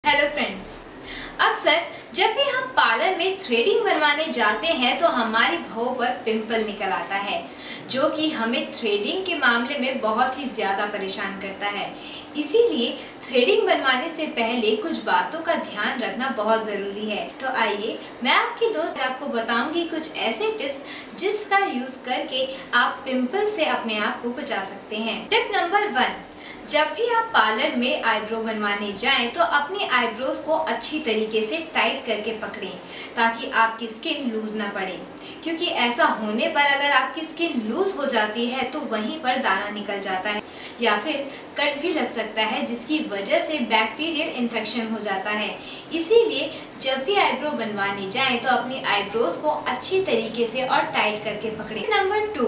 Hello friends, अक्सर जब भी हम पार्लर में थ्रेडिंग बनवाने जाते हैं तो हमारी भौं पर पिंपल निकल आता है, जो कि हमें थ्रेडिंग के मामले में बहुत ही ज़्यादा परेशान करता है। इसीलिए थ्रेडिंग बनवाने से पहले कुछ बातों का ध्यान रखना बहुत ज़रूरी है। तो आइए मैं आपकी दोस्त आपको बताऊंगी कुछ ऐसे टिप्स जिसका यूज़ करके आप पिंपल से अपने आप को बचा सकते हैं। टिप नंबर 1, जब भी आप पार्लर में आईब्रो बनवाने जाएं तो अपनी आईब्रोज को अच्छी तरीके से टाइट करके पकड़ें ताकि आपकी स्किन लूज ना पड़े, क्योंकि ऐसा होने पर अगर आपकी स्किन लूज हो जाती है तो वहीं पर दाना निकल जाता है या फिर कट भी लग सकता है, जिसकी वजह से बैक्टीरियल इन्फेक्शन हो जाता है। इसीलिए जब भी आईब्रो बनवाने जाएं तो अपनी आईब्रोज को अच्छी तरीके से और टाइट करके पकड़ें। नंबर 2,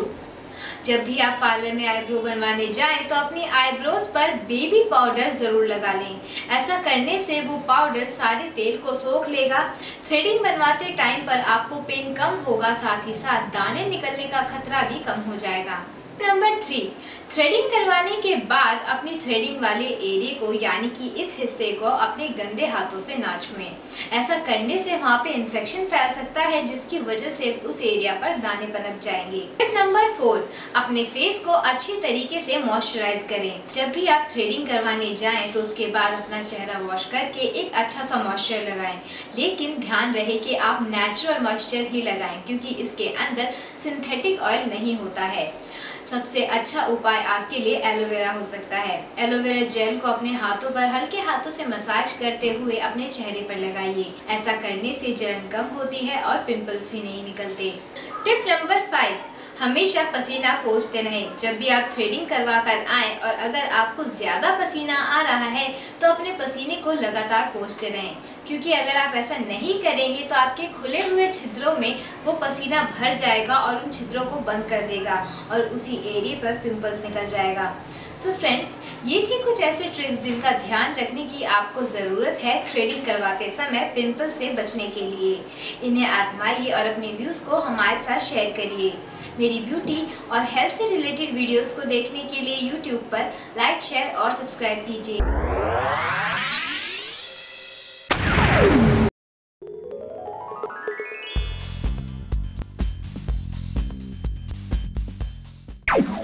जब भी आप पार्लर में आईब्रो बनवाने जाएं तो अपनी आईब्रोज पर बेबी पाउडर ज़रूर लगा लें। ऐसा करने से वो पाउडर सारे तेल को सोख लेगा। थ्रेडिंग बनवाते टाइम पर आपको पेन कम होगा, साथ ही साथ दाने निकलने का खतरा भी कम हो जाएगा। नंबर 3, थ्रेडिंग करवाने के बाद अपनी थ्रेडिंग वाले एरिया को यानी कि इस हिस्से को अपने गंदे हाथों से ना छुएं। ऐसा करने से वहाँ पे इन्फेक्शन फैल सकता है, जिसकी वजह से उस एरिया पर दाने पनप जाएंगे। टिप नंबर 4, अपने फेस को अच्छी तरीके से मॉइस्चराइज करें। जब भी आप थ्रेडिंग करवाने जाएं तो उसके बाद अपना चेहरा वॉश करके एक अच्छा सा मॉइस्चर लगाएं, लेकिन ध्यान रहे कि आप नेचुरल मॉइस्चर ही लगाएं, क्योंकि इसके अंदर सिंथेटिक ऑयल नहीं होता है। सबसे अच्छा उपाय आपके लिए एलोवेरा हो सकता है। एलोवेरा जेल को अपने हाथों पर हल्के हाथों से मसाज करते हुए अपने चेहरे पर लगाइए। ऐसा करने से जलन कम होती है और पिंपल्स भी नहीं निकलते। टिप नंबर 5, हमेशा पसीना पोंछते रहें। जब भी आप थ्रेडिंग करवा कर आएँ और अगर आपको ज़्यादा पसीना आ रहा है तो अपने पसीने को लगातार पोंछते रहें, क्योंकि अगर आप ऐसा नहीं करेंगे तो आपके खुले हुए छिद्रों में वो पसीना भर जाएगा और उन छिद्रों को बंद कर देगा और उसी एरिया पर पिंपल निकल जाएगा। सो फ्रेंड्स, ये थी कुछ ऐसे ट्रिक्स जिनका ध्यान रखने की आपको ज़रूरत है थ्रेडिंग करवाते समय पिंपल से बचने के लिए। इन्हें आजमाइए और अपने व्यूज़ को हमारे साथ शेयर करिए। मेरी ब्यूटी और हेल्थ से रिलेटेड वीडियोस को देखने के लिए यूट्यूब पर लाइक, शेयर और सब्सक्राइब कीजिए।